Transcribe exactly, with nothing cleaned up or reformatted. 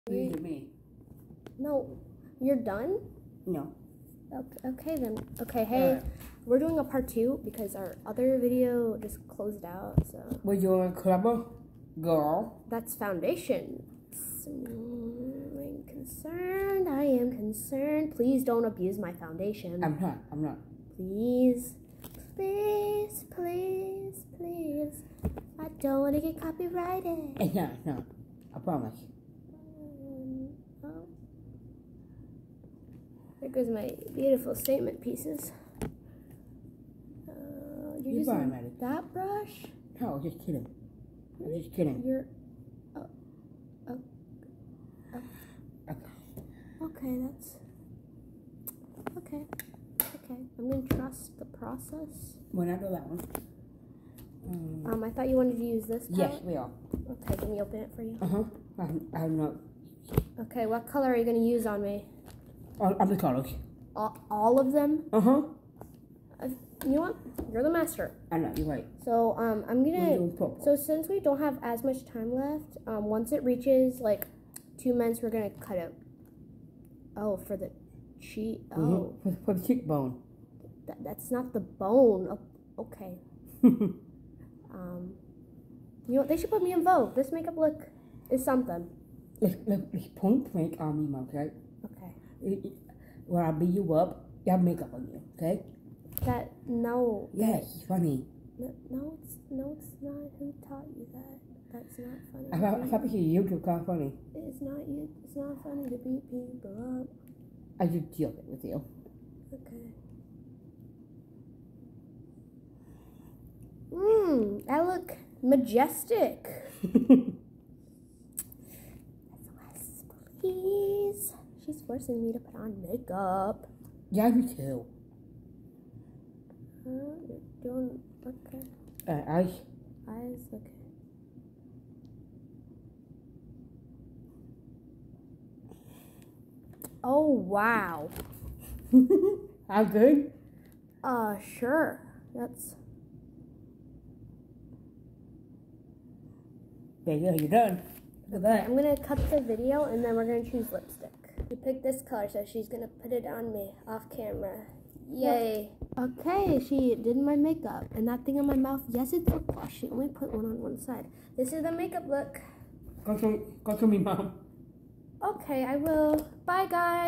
Look at me. No, you're done? No. Okay, okay then. Okay, hey, Alright. we're doing a part two because our other video just closed out, so. We're doing clever girl. That's foundation. I'm concerned. I am concerned. Please don't abuse my foundation. I'm not. I'm not. Please. Please, please, please. I don't want to get copyrighted. It's not. It's not. I promise. Um, oh. There goes my beautiful statement pieces. Uh, you're You using fine, Maddie. that brush? No, just kidding. I'm just kidding. You're. Oh, oh, oh. Okay. Okay, that's. Okay. Okay. I'm gonna trust the process. We're not doing that one. Um, Um, I thought you wanted to use this yes, palette. we are. Okay, let me open it for you. Uh huh. I'm, I'm not. Okay, what color are you gonna use on me? All, all the colors. All, all of them? Uh huh. Uh, you know what? You're the master. I know. You're right. So um, I'm We're gonna. doing purple. So since we don't have as much time left, um, once it reaches like two minutes, we're gonna cut it. Oh, for the cheek. Oh, Mm-hmm. for, for the cheekbone. that, that's not the bone. Oh, okay. Um, you know what? They should put me in Vogue. This makeup look is something. let's, let's, let's point blank on me, Mom, okay? Okay. It, it, when I beat you up, you have makeup on you, okay? That no. Yes, it's funny. No, no, it's no, it's not. Who taught you that? That's not funny. I thought, I thought this is YouTube kind of funny. It's not you. It's not funny to beat people up. I just joke it with you. Okay. Mmm, I look majestic. Yes, please. She's forcing me to put on makeup. Yeah, me too. Huh? You're doing okay. Uh, I, Eyes, okay. Oh wow. I'm good. Uh, sure. That's. There you go, you're done. Look at that. I'm gonna cut the video and then we're gonna choose lipstick. We picked this color, so she's gonna put it on me off camera. Yay. Okay, she did my makeup. And that thing on my mouth, yes, it's lip gloss. She only put one on one side. This is the makeup look. Go to, go to me, Mom. Okay, I will. Bye, guys.